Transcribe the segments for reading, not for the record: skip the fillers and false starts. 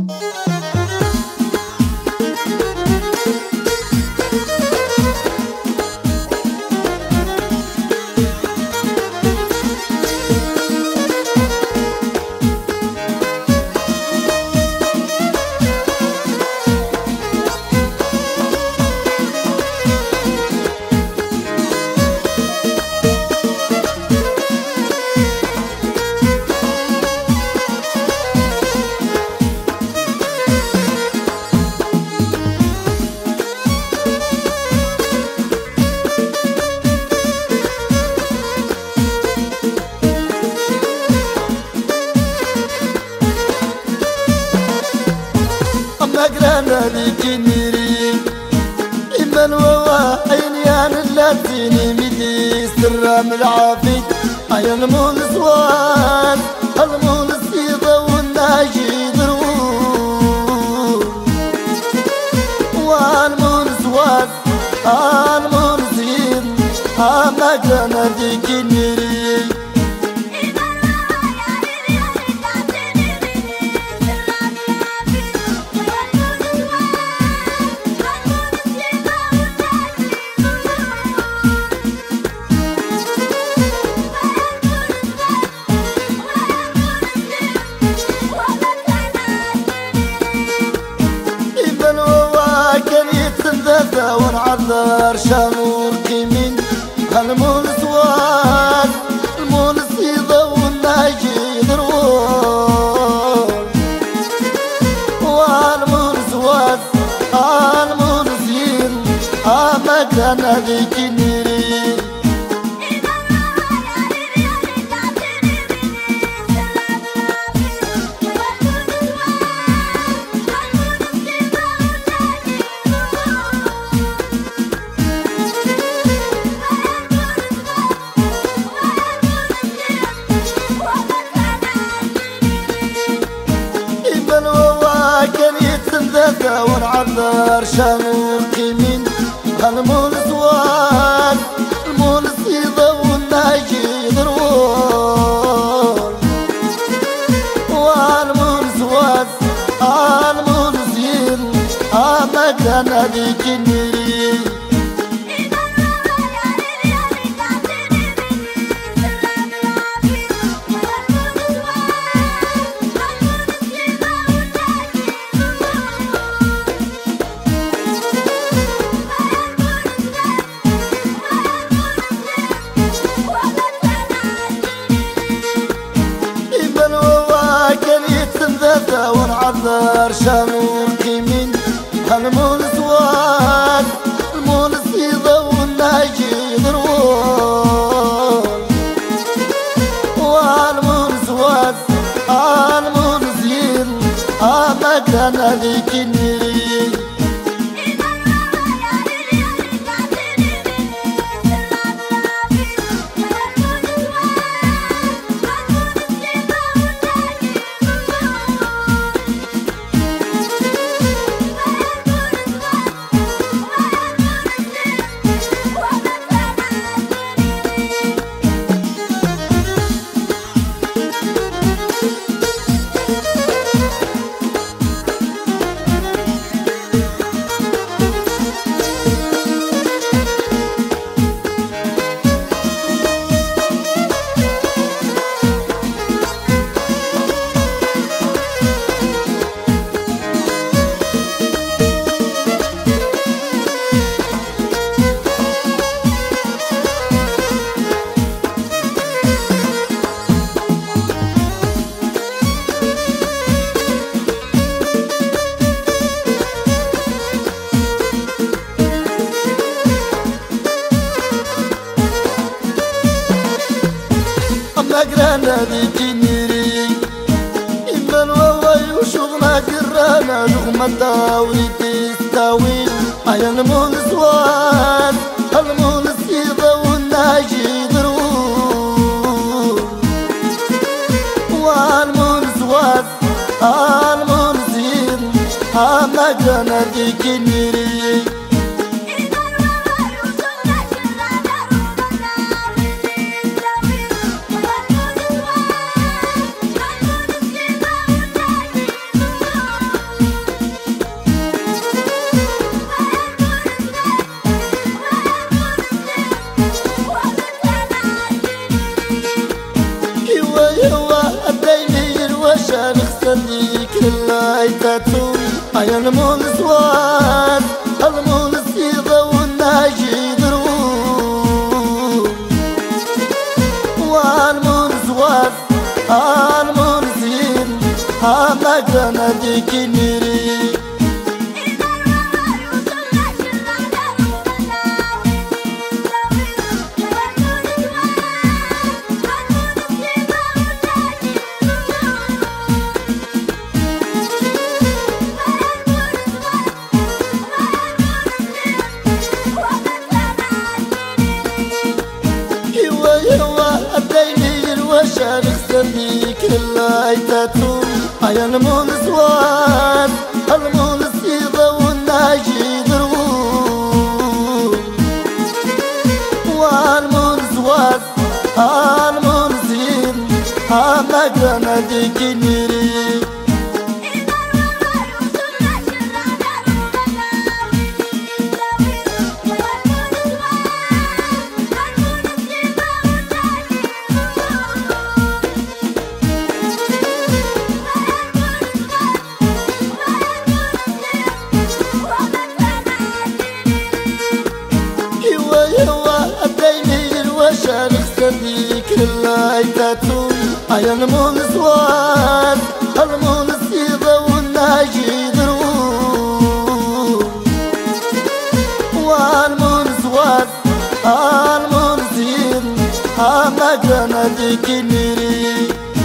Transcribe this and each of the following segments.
مقرنا لجنيري إمن وواحين يان اللاتيني مدي سر من العافيت أي المولس وان المولس يضو الناجي ضرور والمولس وان المولس يض مقرنا لجنيري ونعذر شامور كيمين هالمولس واد المولس يضو الناجي ضرور والمولس واد المولس يض مقرنا ذيك النيري ونعذر شامور كيمين هالمولس واد المولس يضو الناجي ضرور والمولس واد المولس يض مقرنا ذيك النيري ونعذر شامور كيمين هالمولس واد المولس يضو الناجي ضرور والمولس واد المولس يض مقرنا ذيك النيري مقرنا ذيك النيري إما الواواي وشغلنا قرانا لغمة داوي تستاوي أي المولس واد المولس يضو الناجي ضرور والمولس واد المولس يض مقرنا ذيك النيري صديق الله تاتون أي المول سواد المول السيضة والناجي درون والمول سواد المول زين هما كان ديك نيري شارخ صديق الله تاتون أي المول سواد المول السيضة والناجي درون والمول سواد المول زين هما كان ديك نيري شارخ صديق الله تاتون أي المول سواد المول السيضة والناجي درون والمول سواد المول زين هما كان ديك نيري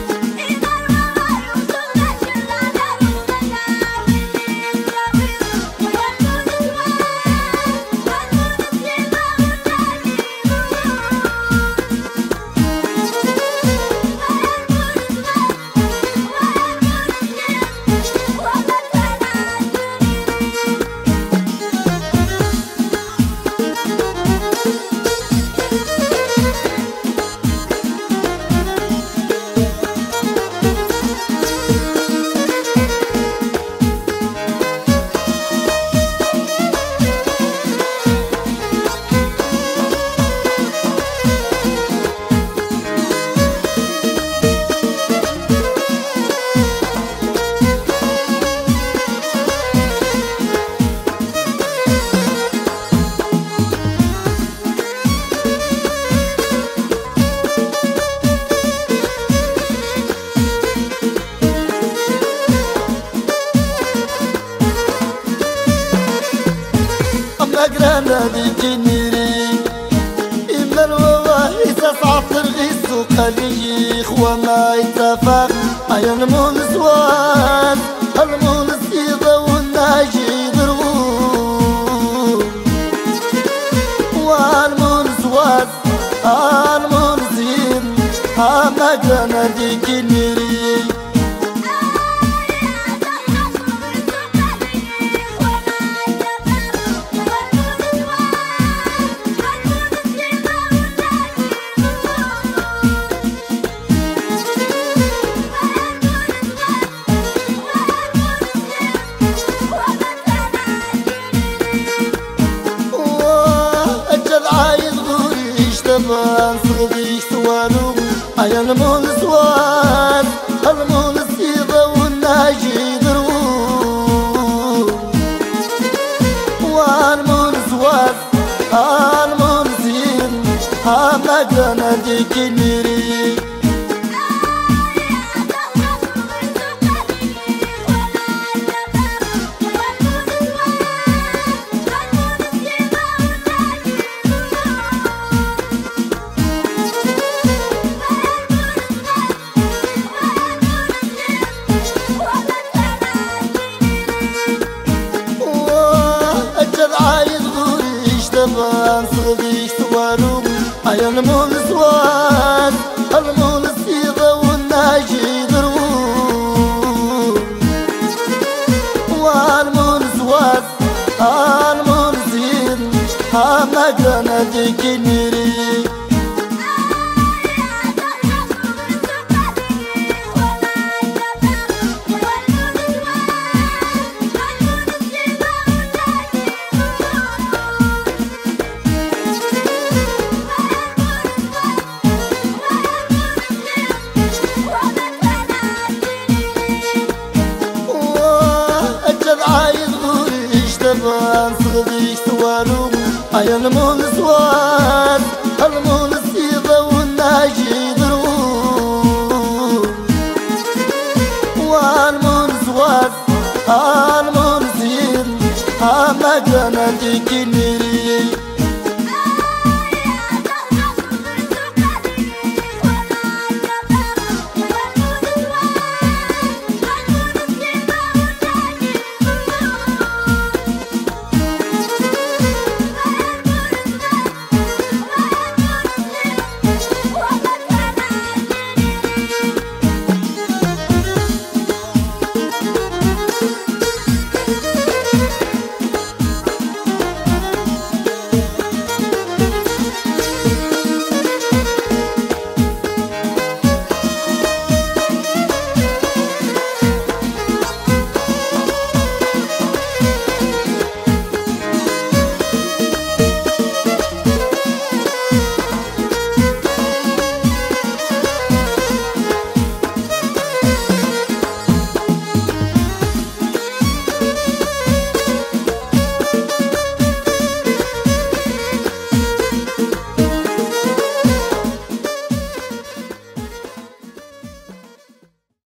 أقرانا بالجنيري إما الوواهي تصعب ترغيس وقليخ وما يتفاق أي المول سواد المول السيضة والناجي درون والمول سواد المول زين هما كان ديك نيري صغديك سوالو أي المول سواد المول السيضة والناجي درون والمول سواد المول زين هما كان ديك نيري صغديك سوالو أي المول سواد المول السيضة والناجي درون والمول سواد المول زين هما كان ديك نيري بان صغديك توالو أي المنسوات المنسيبة والناجي ضرور والمنسوات المنسيب أما كانت كنيري